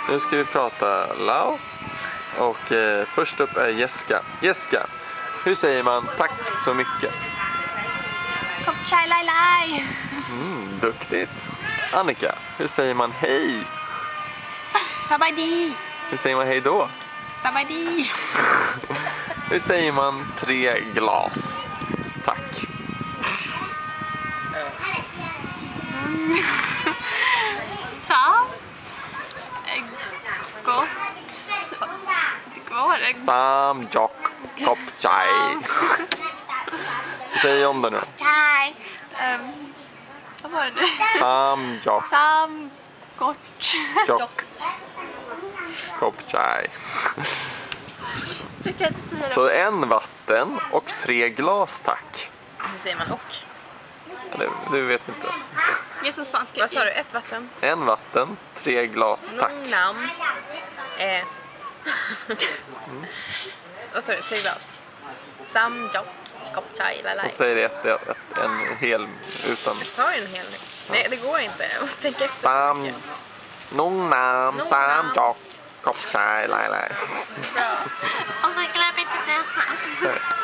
Nu ska vi prata Lao. Och först upp är Jessica. Jessica, hur säger man tack så mycket? Kopp chai lai lai. Duktigt. Annika, hur säger man hej? Sabadi. Hur säger man hej då? Sabadi. Hur säger man 3 glas? Tack. Sam. Gott. Det går. Sam Jock kopp chai. Säg om det nu. Chai. Vad var det? Sam Jock Sam. Gott. Jock kopp chai. Jag kan inte säga det. Så 1 vatten och 3 glas, tack. Hur säger man och? Eller, du vet inte. Det är som spanska. Vad sa du? 1 vatten? 1 vatten, 3 glas, tack. Nam. Vad sa du? 3 glas? Sam, jock, kopp chai, lalai. Och säger det en hel utan. Jag sa en hel nu. Nej, det går inte. Jag måste tänka efter. Sam, nung nam, sam jock kopp chai, lai lai. Bra. Och så glöm inte det.